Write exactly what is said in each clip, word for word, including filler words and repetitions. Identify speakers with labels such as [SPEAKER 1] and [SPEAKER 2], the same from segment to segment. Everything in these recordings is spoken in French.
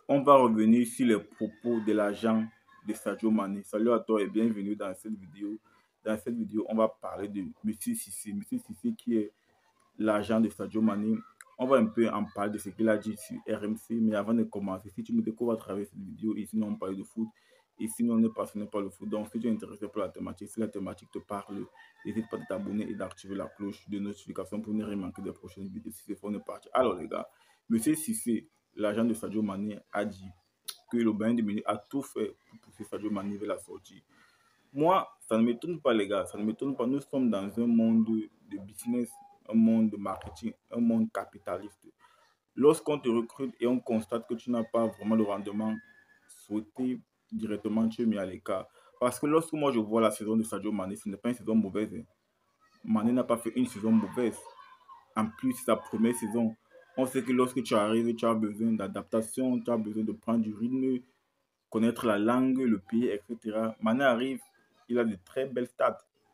[SPEAKER 1] on va revenir sur les propos de l'agent de Sadio Mané. Salut à toi et bienvenue dans cette vidéo. Dans cette vidéo, on va parler de Monsieur Cissé. Monsieur Cissé qui est l'agent de Sadio Mané. On va un peu en parler de ce qu'il a dit sur R M C. Mais avant de commencer, si tu me découvres à travers cette vidéo, ici nous on parle de foot. Ici nous on est passionné par le foot. Donc si tu es intéressé par la thématique, si la thématique te parle, n'hésite pas à t'abonner et d'activer la cloche de notification pour ne rien manquer des prochaines vidéos. Si c'est fort, on est parti. Alors les gars, Monsieur Cissé, l'agent de Sadio Mané, a dit que le Bayern de Munich a tout fait pour pousser Sadio Mané vers la sortie. Moi, ça ne m'étonne pas, les gars, ça ne m'étonne pas. Nous sommes dans un monde de business, un monde de marketing, un monde capitaliste. Lorsqu'on te recrute et on constate que tu n'as pas vraiment le rendement souhaité, directement, tu es mis à l'écart. Parce que lorsque moi je vois la saison de Sadio Mané, ce n'est pas une saison mauvaise. Mané n'a pas fait une saison mauvaise. En plus, c'est sa première saison. On sait que lorsque tu arrives, tu as besoin d'adaptation, tu as besoin de prendre du rythme, connaître la langue, le pays, et cetera. Mané arrive, il a de très belles stats.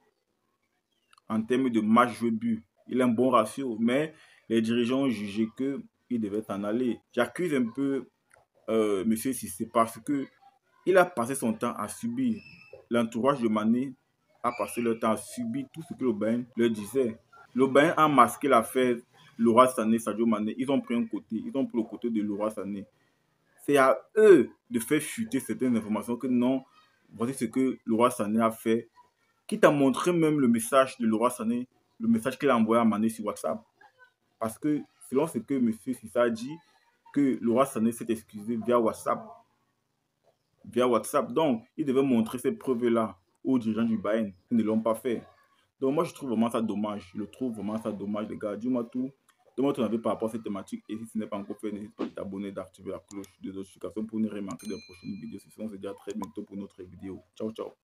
[SPEAKER 1] En termes de match joué but, il a un bon ratio, mais les dirigeants ont jugé qu'il devait s'en aller. J'accuse un peu euh, M. Cissé parce qu'il a passé son temps à subir. L'entourage de Mané a passé leur temps à subir tout ce que le Bayern leur disait. Le Bayern a masqué l'affaire Leroy Sané, Sadio Mané. Ils ont pris un côté, ils ont pris le côté de Leroy Sané. C'est à eux de faire chuter certaines informations que non, voici ce que Leroy Sané a fait. Quitte à montrer même le message de Leroy Sané, le message qu'il a envoyé à Mané sur WhatsApp. Parce que selon ce que M. Cissé a dit, que Leroy Sané s'est excusé via WhatsApp. Via WhatsApp. Donc, il devait montrer ces preuves-là aux dirigeants du Bayern qui ne l'ont pas fait. Donc, moi, je trouve vraiment ça dommage. Je le trouve vraiment ça dommage, les gars. Dis-moi tout. Donne-moi ton avis par rapport à cette thématique. Et si ce n'est pas encore fait, n'hésite pas à t'abonner, d'activer la cloche de notification pour ne rien manquer des prochaines vidéos. Sinon, on se dit à très bientôt pour une autre vidéo. Ciao, ciao.